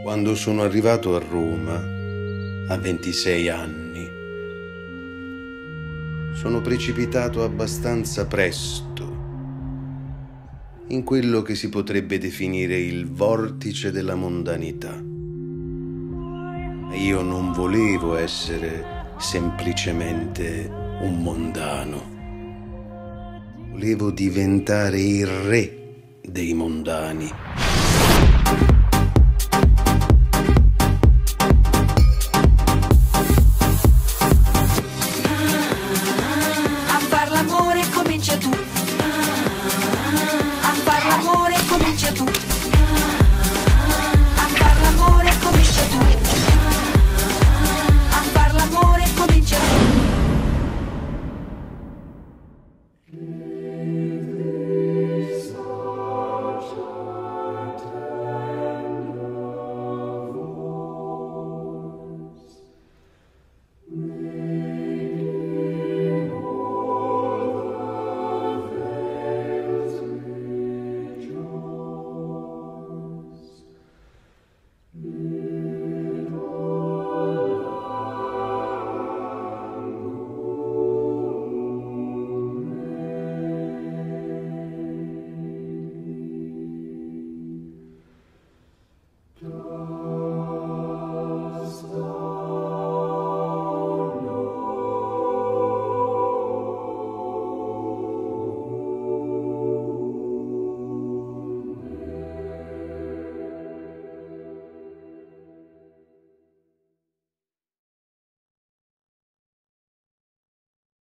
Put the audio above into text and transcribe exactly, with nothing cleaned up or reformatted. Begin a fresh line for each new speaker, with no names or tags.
Quando sono arrivato a Roma, a ventisei anni, sono precipitato abbastanza presto in quello che si potrebbe definire il vortice della mondanità. Io non volevo essere semplicemente un mondano. Volevo diventare il re dei mondani.